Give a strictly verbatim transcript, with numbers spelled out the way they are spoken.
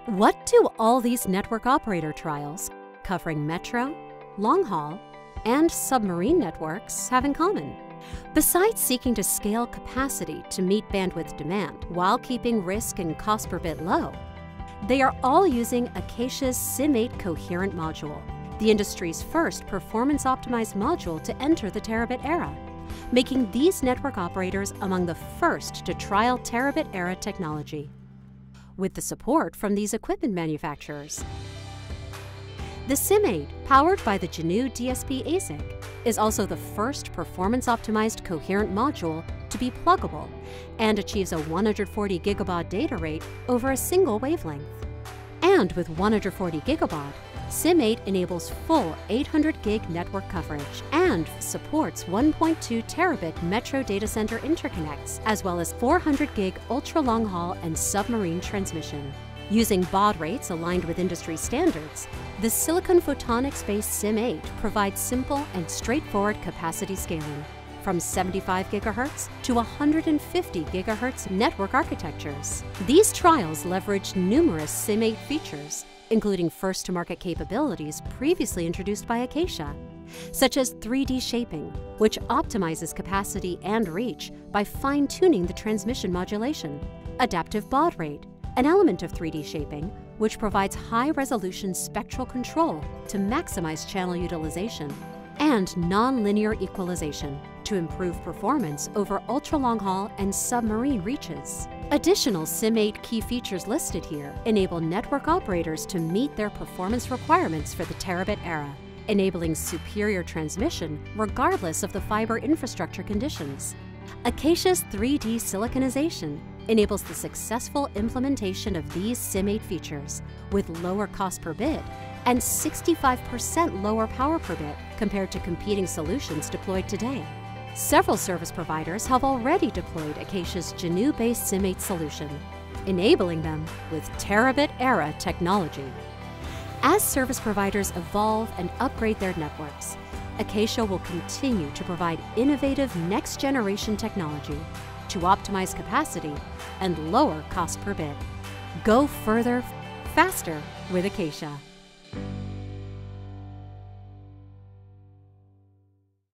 What do all these network operator trials, covering metro, long-haul, and submarine networks, have in common? Besides seeking to scale capacity to meet bandwidth demand while keeping risk and cost per bit low, they are all using Acacia's SIM eight Coherent Module, the industry's first performance-optimized module to enter the terabit era, making these network operators among the first to trial terabit-era technology. With the support from these equipment manufacturers, the SIM eight, powered by the Gnu D S P A S I C, is also the first performance-optimized coherent module to be pluggable and achieves a one hundred forty gigabaud data rate over a single wavelength. And with one hundred forty gigabaud, SIM eight enables full eight hundred gig network coverage and supports one point two terabit metro data center interconnects, as well as four hundred gig ultra-long-haul and submarine transmission. Using baud rates aligned with industry standards, the silicon photonics-based SIM eight provides simple and straightforward capacity scaling, from seventy-five gigahertz to one hundred fifty gigahertz network architectures. These trials leverage numerous SIM eight features, including first-to-market capabilities previously introduced by Acacia, such as three D shaping, which optimizes capacity and reach by fine-tuning the transmission modulation, adaptive baud rate, an element of three D shaping, which provides high-resolution spectral control to maximize channel utilization, and nonlinear equalization to improve performance over ultra-long-haul and submarine reaches. Additional SIM eight key features listed here enable network operators to meet their performance requirements for the terabit era, enabling superior transmission regardless of the fiber infrastructure conditions. Acacia's three D siliconization enables the successful implementation of these SIM eight features with lower cost per bit and sixty-five percent lower power per bit compared to competing solutions deployed today. Several service providers have already deployed Acacia's Gnu-based SIM eight solution, enabling them with terabit-era technology. As service providers evolve and upgrade their networks, Acacia will continue to provide innovative next-generation technology to optimize capacity and lower cost per bit. Go further, faster with Acacia.